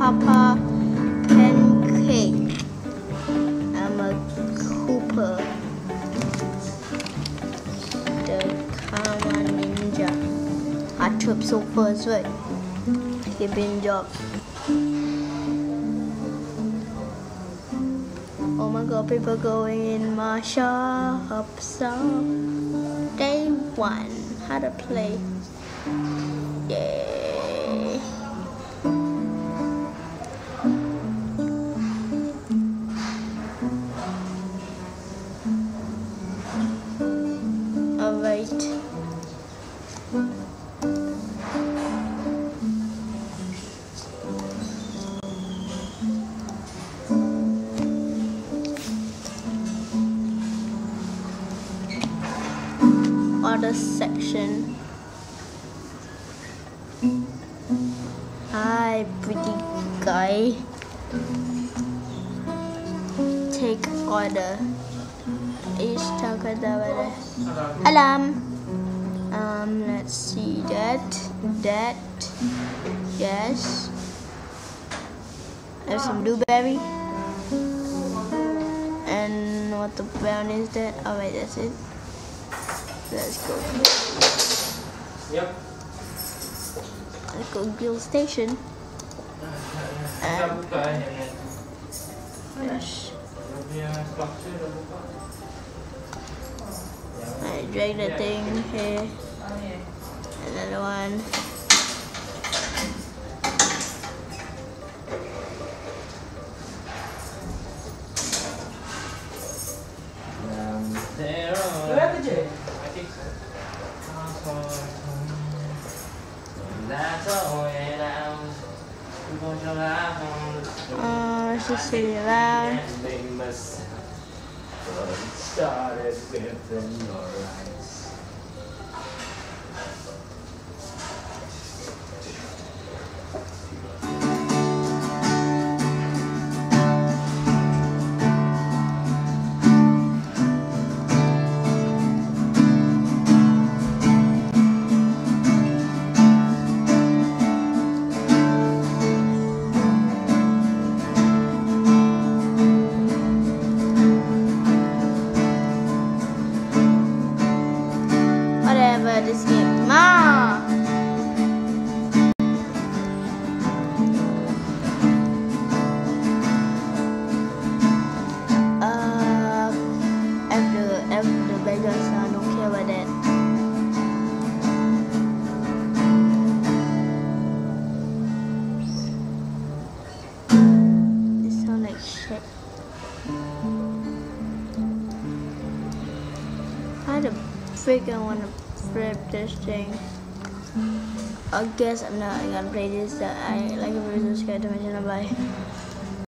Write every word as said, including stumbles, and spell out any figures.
Papa Pancake. I'm a Cooper. The Karma Ninja. I trip so first, right? Keeping job. Oh my god, people going in my shop. So day one, how to play. Yay. Alright. Other section. Hi, pretty guy. Take order. Is Takadawada. Alarm. Um, let's see that. That. Yes. There's some blueberry. And what the brown is that? Alright, that's it. Let's go. Yep. Let's go grill station. And yes. I drag the thing here. Another one. Uh, let's just sit it around. Started within your eyes. This game, Ma. Uh, after after the Vegas, I don't care about that. This sound like shit. How the freak I wanna flip this thing. I guess I'm not gonna play this. I like a video, subscribe to my channel. Bye.